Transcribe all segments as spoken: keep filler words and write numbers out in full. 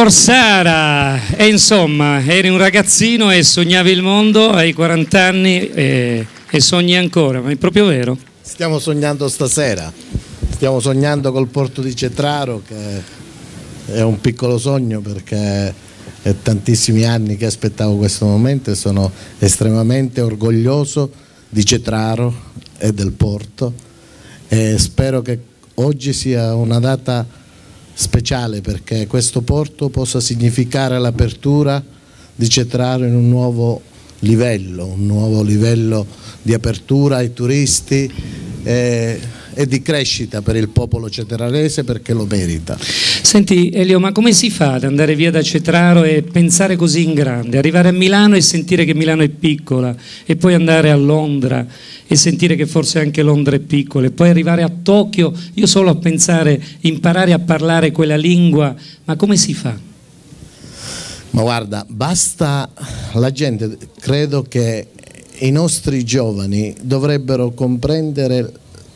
Corsara, e insomma, eri un ragazzino e sognavi il mondo, hai quaranta anni e, e sogni ancora, ma è proprio vero? Stiamo sognando stasera, stiamo sognando col porto di Cetraro, che è un piccolo sogno perché è tantissimi anni che aspettavo questo momento e sono estremamente orgoglioso di Cetraro e del porto, e spero che oggi sia una data speciale perché questo porto possa significare l'apertura di Cetraro in un nuovo livello, un nuovo livello di apertura ai turisti e, e di crescita per il popolo cetrarese, perché lo merita. Senti Elio, ma come si fa ad andare via da Cetraro e pensare così in grande, arrivare a Milano e sentire che Milano è piccola, e poi andare a Londra e sentire che forse anche Londra è piccola, e poi arrivare a Tokyo, io solo a pensare, imparare a parlare quella lingua, ma come si fa? Ma guarda, basta, la gente, credo che i nostri giovani dovrebbero comprendere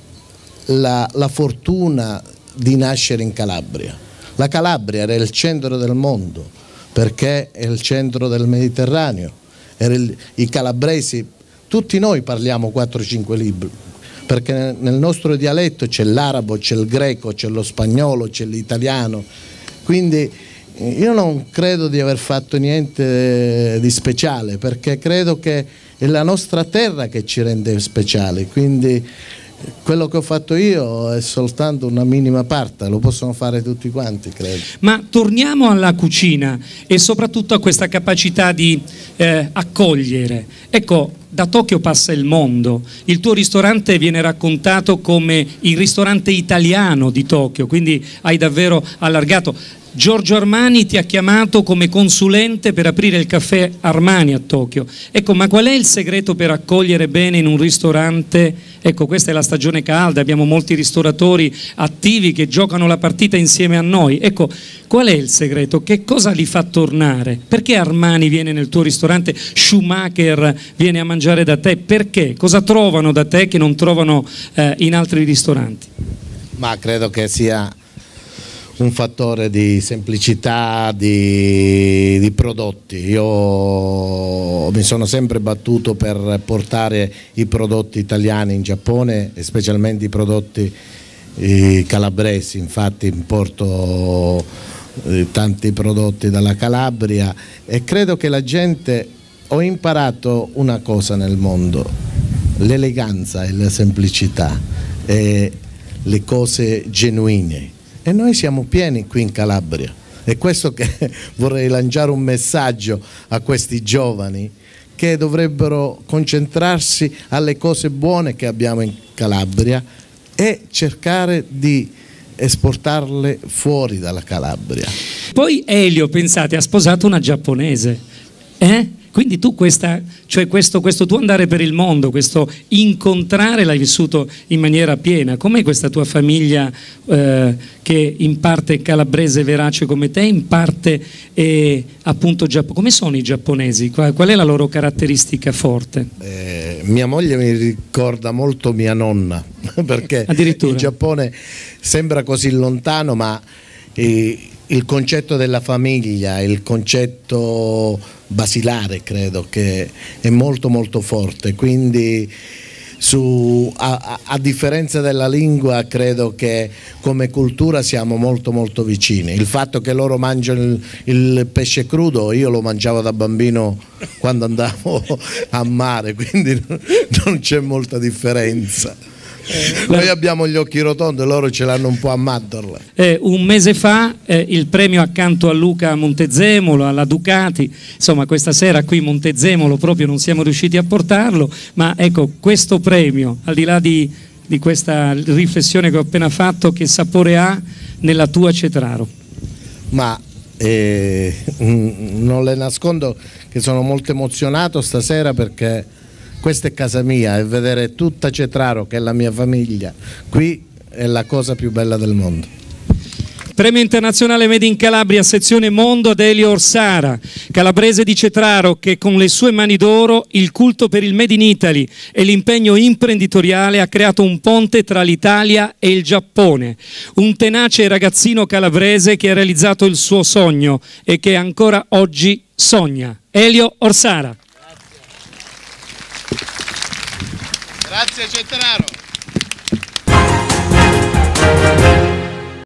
la, la fortuna di nascere in Calabria. La Calabria era il centro del mondo perché è il centro del Mediterraneo, era il, i calabresi, tutti noi parliamo quattro cinque libri, perché nel nostro dialetto c'è l'arabo, c'è il greco, c'è lo spagnolo, c'è l'italiano, quindi io non credo di aver fatto niente di speciale, perché credo che è la nostra terra che ci rende speciali, quindi quello che ho fatto io è soltanto una minima parte, lo possono fare tutti quanti, credo. Ma torniamo alla cucina e soprattutto a questa capacità di eh, accogliere. Ecco, da Tokyo passa il mondo, il tuo ristorante viene raccontato come il ristorante italiano di Tokyo, quindi hai davvero allargato. Giorgio Armani ti ha chiamato come consulente per aprire il caffè Armani a Tokyo. Ecco, ma qual è il segreto per accogliere bene in un ristorante? Ecco, questa è la stagione calda, abbiamo molti ristoratori attivi che giocano la partita insieme a noi. Ecco, qual è il segreto? Che cosa li fa tornare? Perché Armani viene nel tuo ristorante? Schumacher viene a mangiare da te? Perché? Cosa trovano da te che non trovano eh, in altri ristoranti? Ma credo che sia un fattore di semplicità di, di prodotti. Io mi sono sempre battuto per portare i prodotti italiani in Giappone e specialmente i prodotti eh, calabresi, infatti importo eh, tanti prodotti dalla Calabria e credo che la gente, ho imparato una cosa nel mondo, l'eleganza e la semplicità e le cose genuine. E noi siamo pieni qui in Calabria, è questo che vorrei lanciare un messaggio a questi giovani che dovrebbero concentrarsi alle cose buone che abbiamo in Calabria e cercare di esportarle fuori dalla Calabria. Poi Elio, pensate, ha sposato una giapponese, eh? Quindi tu questa, cioè questo, questo tuo andare per il mondo, questo incontrare l'hai vissuto in maniera piena. Com'è questa tua famiglia eh, che in parte è calabrese verace come te, in parte è appunto giapponese? Come sono i giapponesi? Qual, qual è la loro caratteristica forte? Eh, mia moglie mi ricorda molto mia nonna, perché il Giappone sembra così lontano, ma eh, il concetto della famiglia, il concetto basilare credo che è molto molto forte, quindi su, a, a differenza della lingua credo che come cultura siamo molto molto vicini. Il fatto che loro mangiano il, il pesce crudo, io lo mangiavo da bambino quando andavo a mare, quindi non c'è molta differenza. Noi abbiamo gli occhi rotondi, loro ce l'hanno un po' a mandorla. Eh, un mese fa eh, il premio accanto a Luca Montezemolo, alla Ducati, insomma questa sera qui Montezemolo proprio non siamo riusciti a portarlo, ma ecco questo premio, al di là di, di questa riflessione che ho appena fatto, che sapore ha nella tua Cetraro? Ma eh, non le nascondo che sono molto emozionato stasera perché questa è casa mia e vedere tutta Cetraro, che è la mia famiglia, qui è la cosa più bella del mondo. Premio internazionale Made in Calabria, sezione Mondo ad Elio Orsara, calabrese di Cetraro, che con le sue mani d'oro, il culto per il Made in Italy e l'impegno imprenditoriale ha creato un ponte tra l'Italia e il Giappone. Un tenace ragazzino calabrese che ha realizzato il suo sogno e che ancora oggi sogna. Elio Orsara. Grazie, Grazie Cetraro.